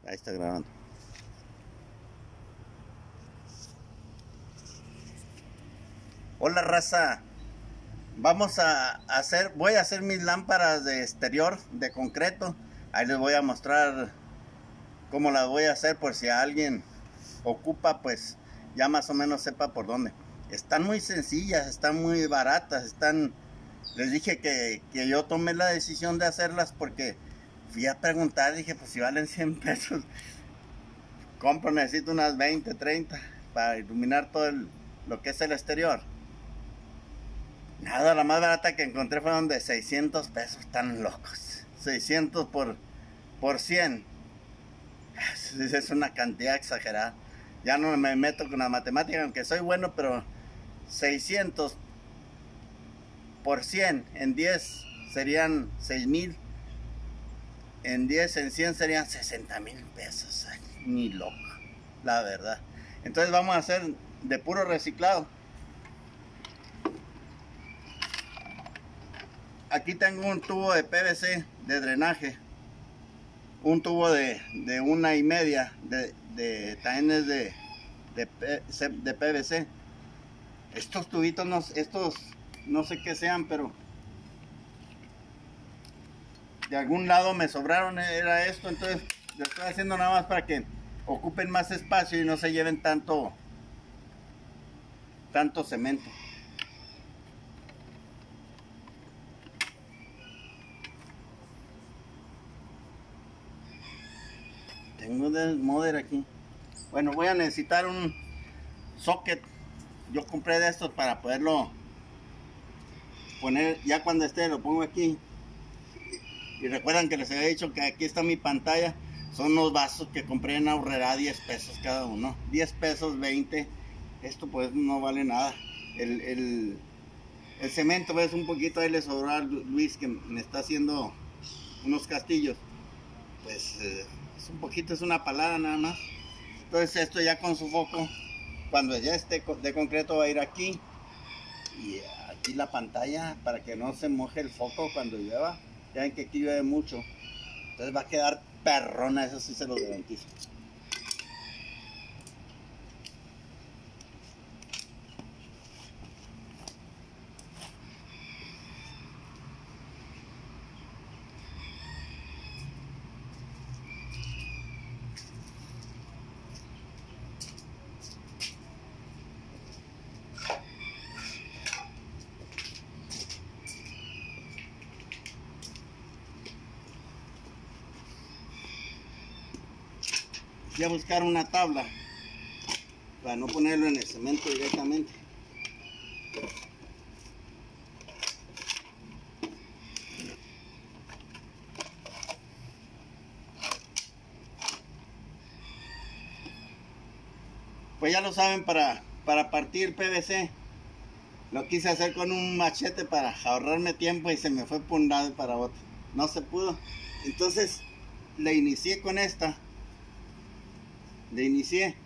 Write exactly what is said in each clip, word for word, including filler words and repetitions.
Ahí está grabando. Hola raza, vamos a hacer, voy a hacer mis lámparas de exterior de concreto. Ahí les voy a mostrar cómo las voy a hacer por si alguien ocupa, pues ya más o menos sepa por dónde. Están muy sencillas, están muy baratas, están, les dije que, que yo tomé la decisión de hacerlas porque fui a preguntar, dije pues si valen cien pesos, compro, necesito unas veinte, treinta para iluminar todo el, lo que es el exterior. Nada, la más barata que encontré fueron de seiscientos pesos, tan locos. seiscientos por, por cien. Es, es una cantidad exagerada. Ya no me meto con la matemática, aunque soy bueno, pero seiscientos por cien en diez serían seis mil. En diez, en cien serían sesenta mil pesos. Ay, ni loco, la verdad. Entonces vamos a hacer de puro reciclado. Aquí tengo un tubo de P V C de drenaje, un tubo de, de una y media de, de también es de, de, de P V C. Estos tubitos no, estos no sé qué sean, pero de algún lado me sobraron, era esto. Entonces lo estoy haciendo nada más para que ocupen más espacio y no se lleven tanto tanto cemento. Tengo del modder aquí. Bueno, voy a necesitar un socket. Yo compré de estos para poderlo poner, ya cuando esté lo pongo aquí. Y recuerdan que les había dicho que aquí está mi pantalla. Son unos vasos que compré en Aurrera, diez pesos cada uno, diez pesos, veinte. Esto pues no vale nada. El, el, el cemento, ves, un poquito ahí le sobró a Luis, que me está haciendo unos castillos. Pues eh, es un poquito, es una palada nada más. Entonces esto ya con su foco, cuando ya esté de concreto, va a ir aquí. Y aquí la pantalla para que no se moje el foco cuando llueva. Ya ven que aquí llueve mucho. Entonces va a quedar perrona, eso sí se lo garantizo. Voy a buscar una tabla para no ponerlo en el cemento directamente. Pues ya lo saben, para, para partir P V C lo quise hacer con un machete para ahorrarme tiempo y se me fue por un lado y para otro. No se pudo. Entonces le inicié con esta. Le inicié.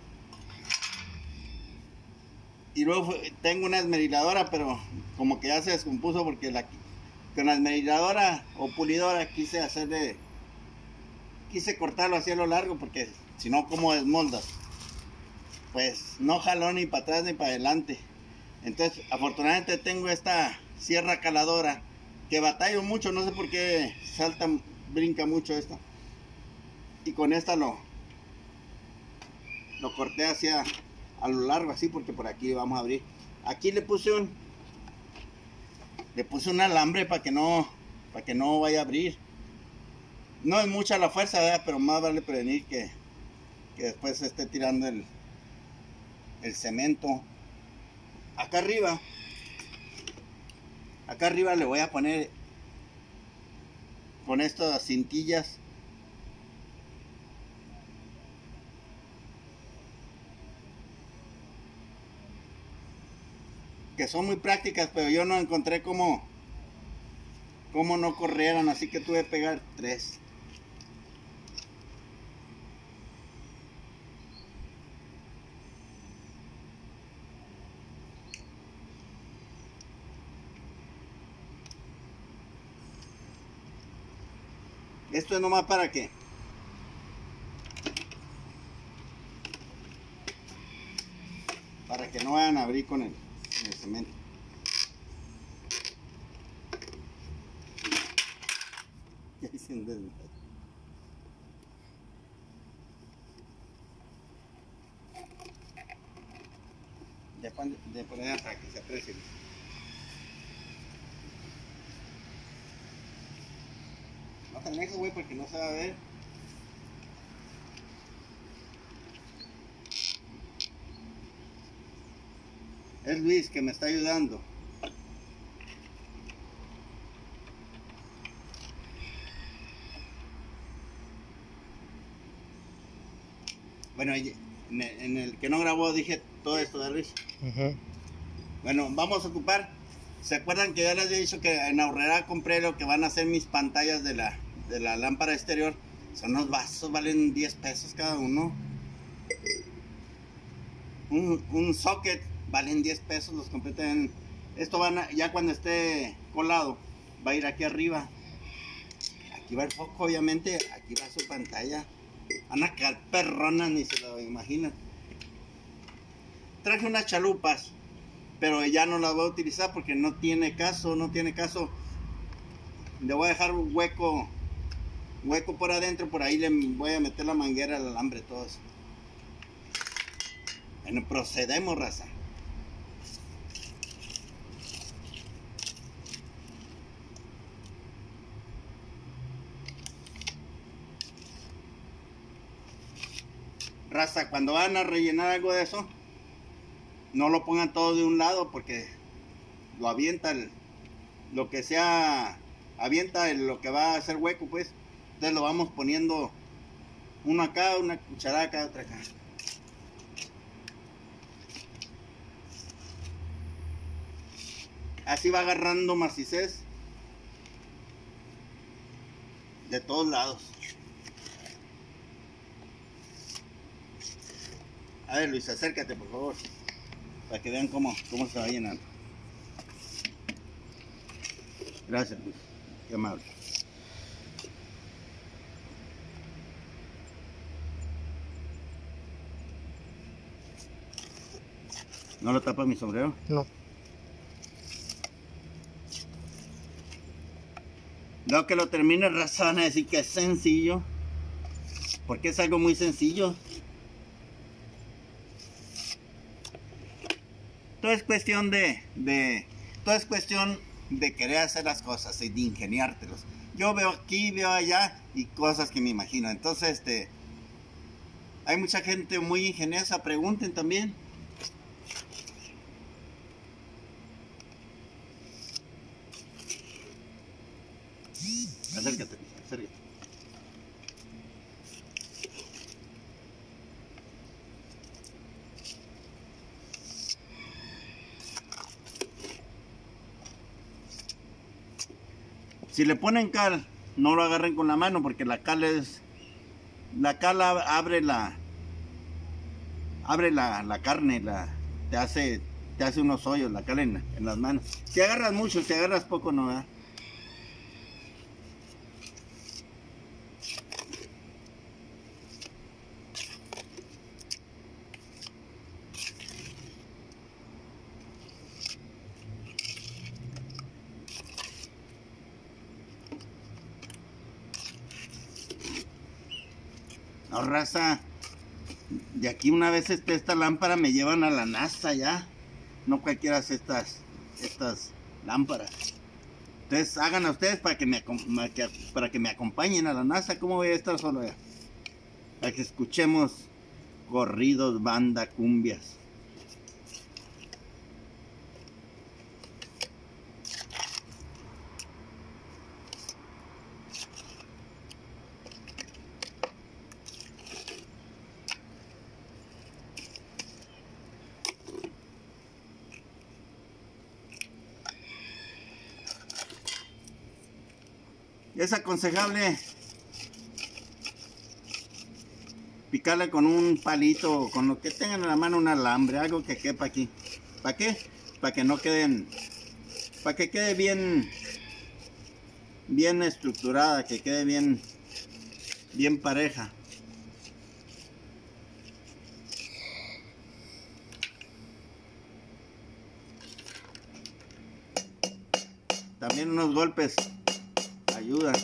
Y luego tengo una esmeriladora, pero como que ya se descompuso porque la, con la esmeriladora o pulidora quise hacerle, quise cortarlo hacia lo largo porque si no, como desmoldas, pues no jaló ni para atrás ni para adelante. Entonces afortunadamente tengo esta sierra caladora que batallo mucho, no sé por qué salta, brinca mucho esta, y con esta lo lo corté hacia a lo largo así, porque por aquí vamos a abrir. Aquí le puse un le puse un alambre para que no para que no vaya a abrir. No es mucha la fuerza, ¿verdad? Pero más vale prevenir que, que después se esté tirando el, el cemento. Acá arriba acá arriba le voy a poner con estas cintillas que son muy prácticas, pero yo no encontré cómo cómo no corrieran, así que tuve que pegar tres. Esto es nomás para que no vayan a abrir con el, con el cemento. Ya hice un desmadre. De, de poner hasta que se aprecie. No tan lejos, güey, porque no se va a ver. Es Luis que me está ayudando. Bueno, en el que no grabó dije todo esto de Luis. Uh-huh. Bueno, vamos a ocupar. ¿Se acuerdan que ya les he dicho que en Aurrera compré lo que van a ser mis pantallas de la, de la lámpara exterior? Son unos vasos, valen diez pesos cada uno. Un, un socket valen diez pesos, los compré en... Esto van a, ya cuando esté colado, va a ir aquí arriba. Aquí va el foco, obviamente, aquí va su pantalla. Van a quedar perronas, ni se lo imaginan. Traje unas chalupas, pero ya no las voy a utilizar porque no tiene caso, no tiene caso. Le voy a dejar un hueco, hueco por adentro, por ahí le voy a meter la manguera, el alambre, todo eso. Bueno, procedemos, raza. Raza, cuando van a rellenar algo de eso, no lo pongan todo de un lado porque lo avienta el, lo que sea, avienta el, lo que va a hacer hueco, pues. Entonces lo vamos poniendo uno acá, una cucharada acá, otra acá. Así va agarrando macicez de todos lados. A ver, Luis, acércate por favor, para que vean cómo, cómo se va llenando. Gracias, Luis, qué amable. ¿No lo tapa mi sombrero? No. Luego que lo termine, raza, van a decir que es sencillo, porque es algo muy sencillo. Todo es cuestión de, de, todo es cuestión de querer hacer las cosas y de ingeniártelos. Yo veo aquí, veo allá y cosas que me imagino. Entonces, este, hay mucha gente muy ingeniosa. Pregunten también. Acércate, acércate. Si le ponen cal, no lo agarren con la mano porque la cal es, la cal abre la, abre la, la carne, la, te hace, te hace unos hoyos la cal en, en las manos. Si agarras mucho, si agarras poco, no, ¿verdad? No, raza, de aquí una vez esté esta lámpara me llevan a la NASA ya. No cualquiera hace estas, estas lámparas. Entonces hagan a ustedes para que me, para que me acompañen a la NASA. ¿Cómo voy a estar solo allá? Para que escuchemos corridos, banda, cumbias. Es aconsejable picarle con un palito, con lo que tengan en la mano, un alambre, algo que quepa aquí. ¿Para qué? Para que no queden, para que quede bien, bien estructurada, que quede bien, bien pareja. también unos golpes ayudan.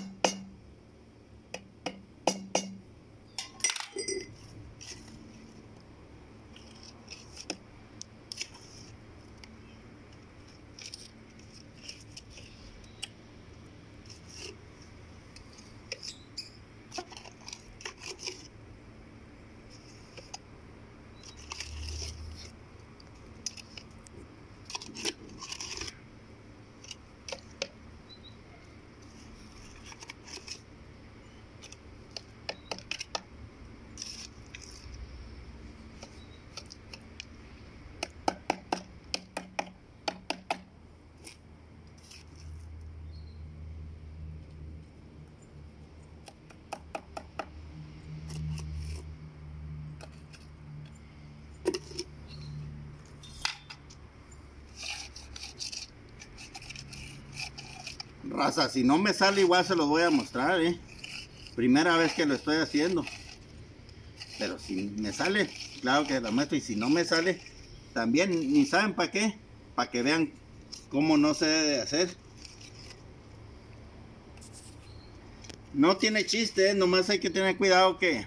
Raza, si no me sale igual se los voy a mostrar, eh. Primera vez que lo estoy haciendo. Pero si me sale, claro que lo muestro. Y si no me sale, también ni saben para qué. Para que vean cómo no se debe hacer. No tiene chiste, eh. Nomás hay que tener cuidado que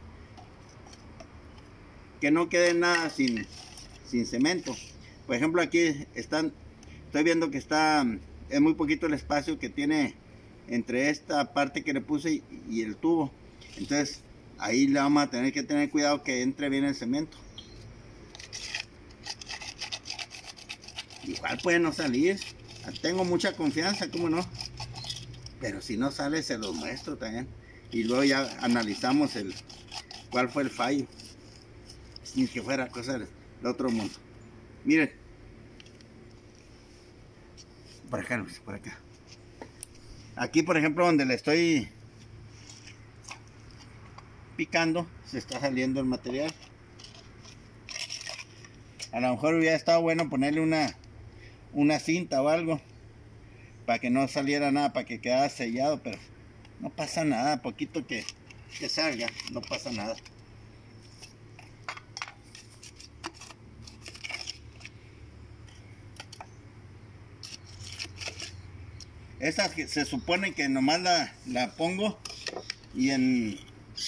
que no quede nada sin, sin cemento. Por ejemplo, aquí están, estoy viendo que está, es muy poquito el espacio que tiene entre esta parte que le puse y, y el tubo. Entonces ahí le vamos a tener que tener cuidado que entre bien el cemento. Igual puede no salir, tengo mucha confianza, como no, pero si no sale se los muestro también y luego ya analizamos el cuál fue el fallo, sin que fuera cosa del otro mundo. Miren, por acá, por acá, aquí por ejemplo donde le estoy picando se está saliendo el material. A lo mejor hubiera estado bueno ponerle una una cinta o algo para que no saliera nada, para que quedara sellado, pero no pasa nada, poquito que, que salga, no pasa nada. Estas que se supone que nomás la, la pongo y en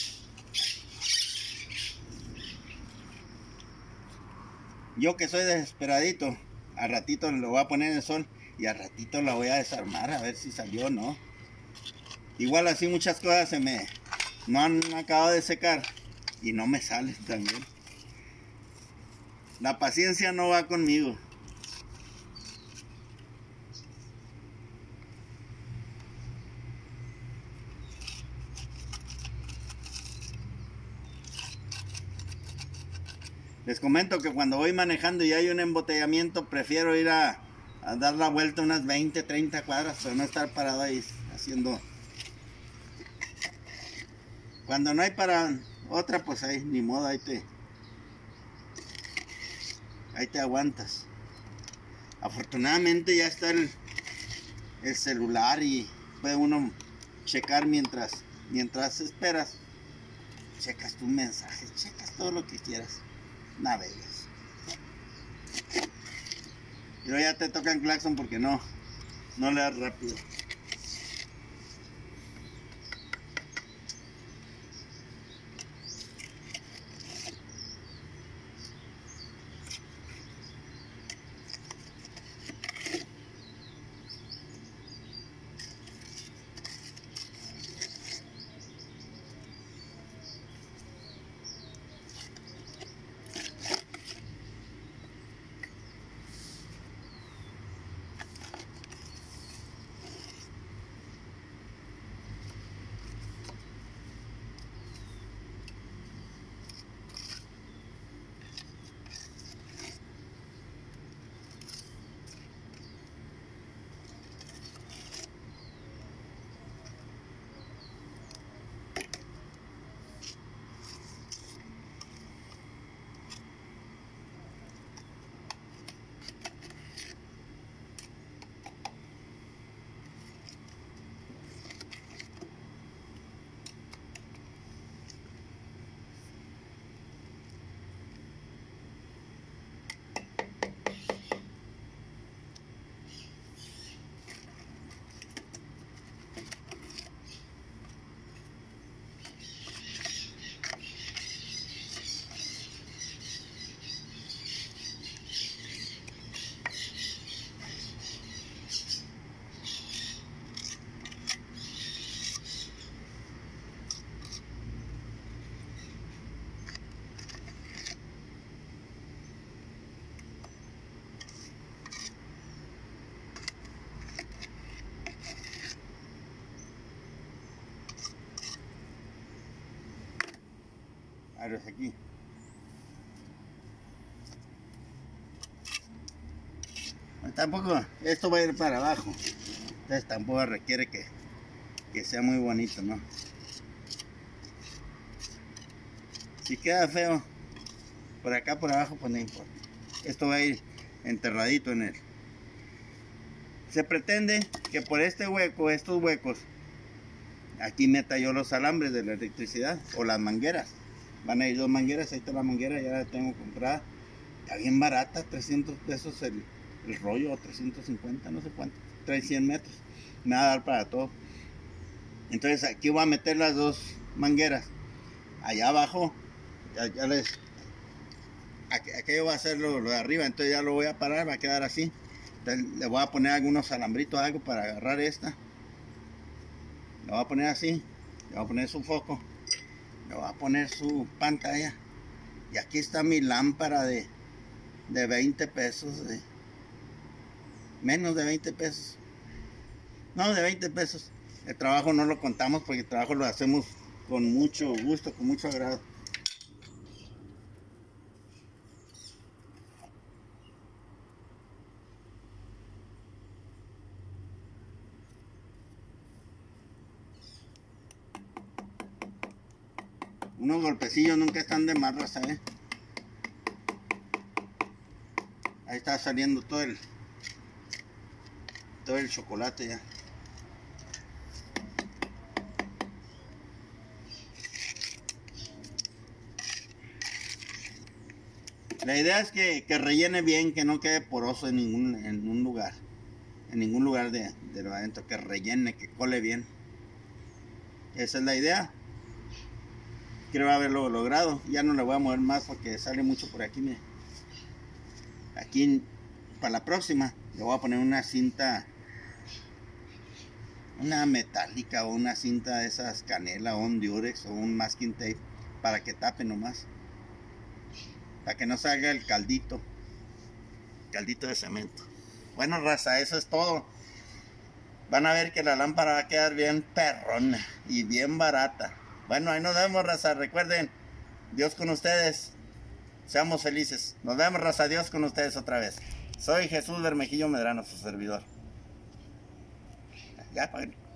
yo que soy desesperadito, a ratito lo voy a poner en el sol y a ratito la voy a desarmar a ver si salió o no. Igual así muchas cosas se me no han acabado de secar y no me salen también. La paciencia no va conmigo. Les comento que cuando voy manejando y hay un embotellamiento, prefiero ir a, a dar la vuelta unas veinte, treinta cuadras, pero no estar parado ahí haciendo. Cuando no hay para otra, pues ahí, ni modo, ahí te, ahí te aguantas. Afortunadamente ya está el, el celular y puede uno checar mientras, mientras esperas. Checas tus mensajes, checas todo lo que quieras. Navegas. Y luego ya te tocan claxon porque no, no le das rápido. Abres aquí. Tampoco, esto va a ir para abajo, entonces tampoco requiere que, que sea muy bonito, ¿no? Si queda feo por acá por abajo, pues no importa. Esto va a ir enterradito en él. Se pretende que por este hueco, estos huecos, aquí meta yo los alambres de la electricidad o las mangueras. Van a ir dos mangueras, ahí está la manguera, ya la tengo comprada. Está bien barata, trescientos pesos el, el rollo, o trescientos cincuenta, no sé cuánto. Trae cien metros, me va a dar para todo. Entonces aquí voy a meter las dos mangueras. Allá abajo, ya, ya les... Aquí, aquello va a ser lo, lo de arriba, entonces ya lo voy a parar, va a quedar así. Entonces le voy a poner algunos alambritos, algo para agarrar esta. Le voy a poner así, le voy a poner su foco, le voy a poner su pantalla. Y aquí está mi lámpara de, de veinte pesos, de, menos de veinte pesos. No, de veinte pesos. El trabajo no lo contamos porque el trabajo lo hacemos con mucho gusto, con mucho agrado. Unos golpecillos nunca están de más, raza, ¿eh? Ahí está saliendo todo el todo el chocolate ya. La idea es que, que rellene bien, que no quede poroso en ningún en un lugar, en ningún lugar de, de lo adentro, que rellene, que cole bien. Esa es la idea. Creo haberlo logrado. Ya no le voy a mover más porque sale mucho por aquí. Mire. Aquí para la próxima le voy a poner una cinta, una metálica o una cinta de esas canela o un diurex o un masking tape para que tape nomás, para que no salga el caldito caldito de cemento. Bueno, raza, eso es todo. Van a ver que la lámpara va a quedar bien perrona y bien barata. Bueno, ahí nos vemos, raza. Recuerden, Dios con ustedes. Seamos felices. Nos vemos, raza. Dios con ustedes otra vez. Soy Jesús Bermejillo Medrano, su servidor. Ya, padre.